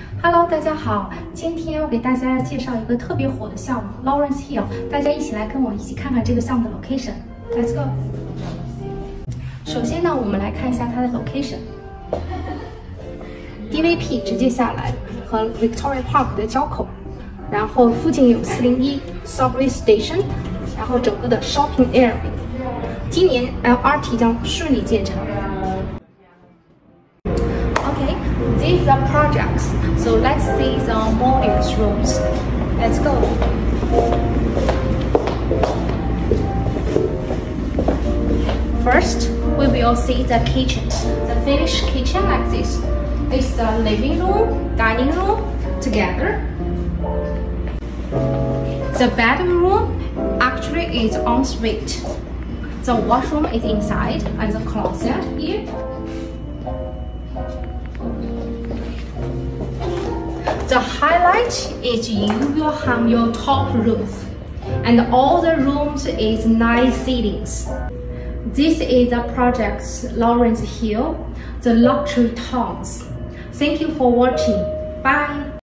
Hello， 大家好，今天我给大家介绍一个特别火的项目 Laurence Hill， 大家一起来跟我一起看看这个项目的 location。Let's go。首先呢，我们来看一下它的 location。DVP 直接下来和 Victoria Park 的交口，然后附近有401 Subway Station， 然后整个的 Shopping Area。今年 LRT 将顺利建成。 These are projects, so let's see the modules rooms. Let's go. First, we will see the kitchens. The finished kitchen like this. It's the living room, dining room together. The bedroom actually is en suite. The washroom is inside and the closet here. The highlight is you will have your top roof, and all the rooms is nice ceilings. This is the project's Laurence Hill, the luxury towns. Thank you for watching. Bye.